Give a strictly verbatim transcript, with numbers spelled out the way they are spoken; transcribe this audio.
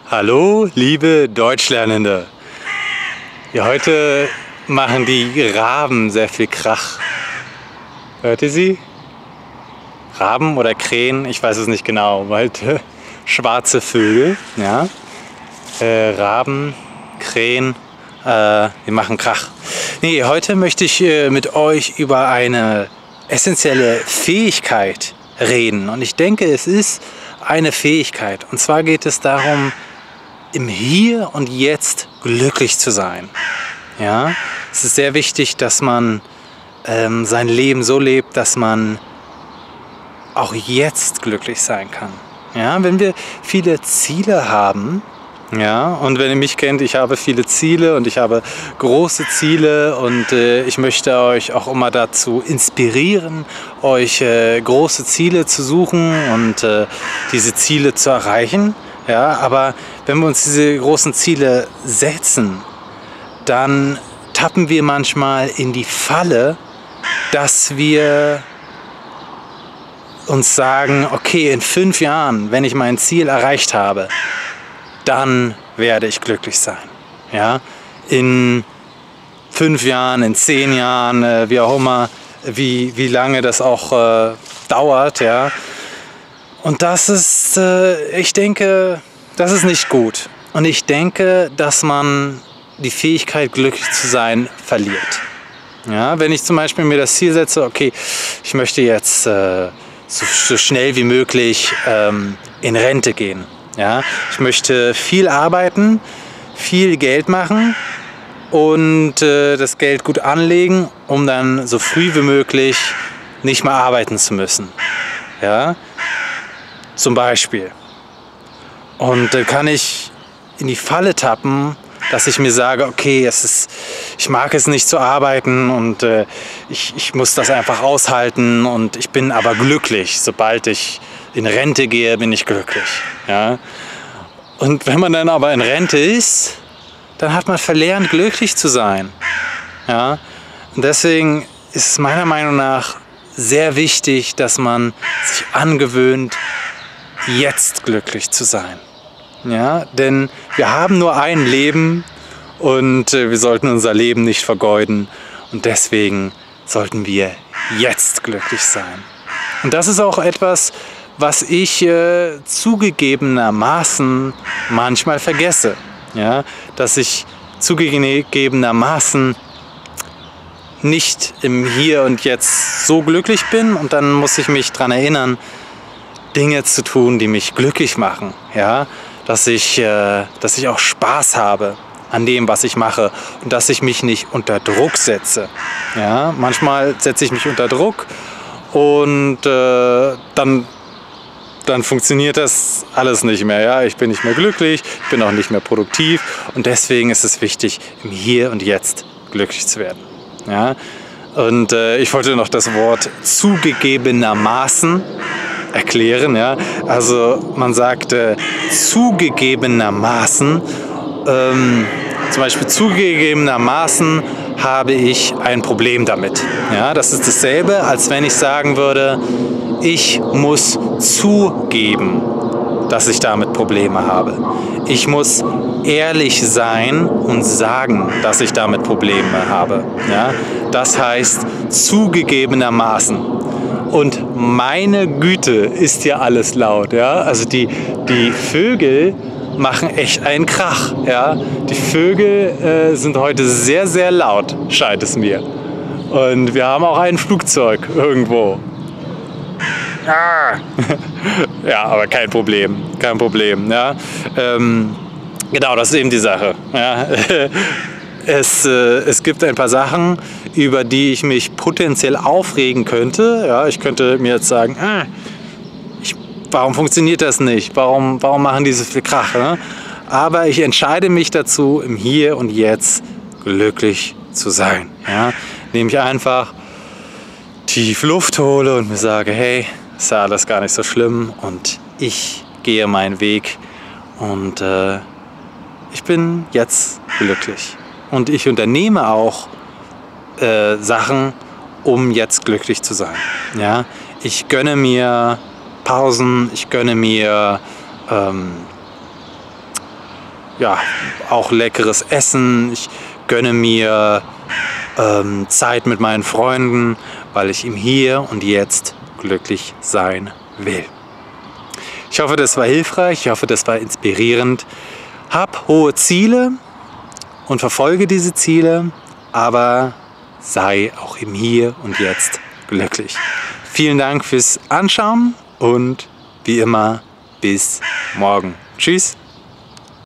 Hallo, liebe Deutschlernende. Ja, heute machen die Raben sehr viel Krach. Hört ihr sie? Raben oder Krähen? Ich weiß es nicht genau. Halt äh, schwarze Vögel. Ja? Äh, Raben, Krähen, äh, die machen Krach. Nee, heute möchte ich äh, mit euch über eine essentielle Fähigkeit reden. Und ich denke, es ist eine Fähigkeit. Und zwar geht es darum, im Hier und Jetzt glücklich zu sein. Ja? Es ist sehr wichtig, dass man ähm, sein Leben so lebt, dass man auch jetzt glücklich sein kann. Ja? Wenn wir viele Ziele haben, ja, und wenn ihr mich kennt, ich habe viele Ziele und ich habe große Ziele und äh, ich möchte euch auch immer dazu inspirieren, euch äh, große Ziele zu suchen und äh, diese Ziele zu erreichen. Ja, aber wenn wir uns diese großen Ziele setzen, dann tappen wir manchmal in die Falle, dass wir uns sagen, okay, in fünf Jahren, wenn ich mein Ziel erreicht habe, dann werde ich glücklich sein. Ja? In fünf Jahren, in zehn Jahren, äh, wie auch immer, wie, wie lange das auch äh, dauert. Ja? Und das ist, äh, ich denke, das ist nicht gut. Und ich denke, dass man die Fähigkeit, glücklich zu sein, verliert. Ja? Wenn ich zum Beispiel mir das Ziel setze, okay, ich möchte jetzt äh, so, so schnell wie möglich ähm, in Rente gehen. Ja, ich möchte viel arbeiten, viel Geld machen und äh, das Geld gut anlegen, um dann so früh wie möglich nicht mehr arbeiten zu müssen. Ja, zum Beispiel. Und dann kann ich in die Falle tappen, dass ich mir sage, okay, es ist, ich mag es nicht zu arbeiten und äh, ich, ich muss das einfach aushalten und ich bin aber glücklich. Sobald ich in Rente gehe, bin ich glücklich. Ja? Und wenn man dann aber in Rente ist, dann hat man verlernt, glücklich zu sein. Ja? Und deswegen ist es meiner Meinung nach sehr wichtig, dass man sich angewöhnt, jetzt glücklich zu sein. Ja? Denn wir haben nur ein Leben und äh, wir sollten unser Leben nicht vergeuden. Und deswegen sollten wir jetzt glücklich sein. Und das ist auch etwas, was ich äh, zugegebenermaßen manchmal vergesse. Ja? Dass ich zugegebenermaßen nicht im Hier und Jetzt so glücklich bin und dann muss ich mich daran erinnern, Dinge zu tun, die mich glücklich machen. Ja? Dass ich, äh, dass ich auch Spaß habe an dem, was ich mache und dass ich mich nicht unter Druck setze. Ja? Manchmal setze ich mich unter Druck und äh, dann dann funktioniert das alles nicht mehr. Ja? Ich bin nicht mehr glücklich, ich bin auch nicht mehr produktiv und deswegen ist es wichtig, im Hier und Jetzt glücklich zu werden. Ja? Und äh, ich wollte noch das Wort zugegebenermaßen erklären. Ja? Also man sagt äh, zugegebenermaßen, ähm, zum Beispiel zugegebenermaßen habe ich ein Problem damit. Ja? Das ist dasselbe, als wenn ich sagen würde, ich muss zugeben, dass ich damit Probleme habe. Ich muss ehrlich sein und sagen, dass ich damit Probleme habe. Ja? Das heißt zugegebenermaßen. Und meine Güte, ist ja alles laut. Ja? Also die, die Vögel machen echt einen Krach. Ja? Die Vögel äh, sind heute sehr, sehr laut, scheint es mir. Und wir haben auch ein Flugzeug irgendwo. Ja, aber kein Problem, kein Problem. Ja. Ähm, genau, das ist eben die Sache. Ja. Es, äh, es gibt ein paar Sachen, über die ich mich potenziell aufregen könnte. Ja, ich könnte mir jetzt sagen, ah, ich, warum funktioniert das nicht? Warum, warum machen die so viel Krach? Ne? Aber ich entscheide mich dazu, im Hier und Jetzt glücklich zu sein. Ja. Indem ich einfach tief Luft hole und mir sage, hey, ist ja alles gar nicht so schlimm und ich gehe meinen Weg und äh, ich bin jetzt glücklich. Und ich unternehme auch äh, Sachen, um jetzt glücklich zu sein. Ja? Ich gönne mir Pausen, ich gönne mir ähm, ja, auch leckeres Essen. Ich gönne mir ähm, Zeit mit meinen Freunden, weil ich im Hier und Jetzt glücklich sein will. Ich hoffe, das war hilfreich. Ich hoffe, das war inspirierend. Hab hohe Ziele und verfolge diese Ziele, aber sei auch im Hier und Jetzt glücklich. Vielen Dank fürs Anschauen und wie immer bis morgen. Tschüss.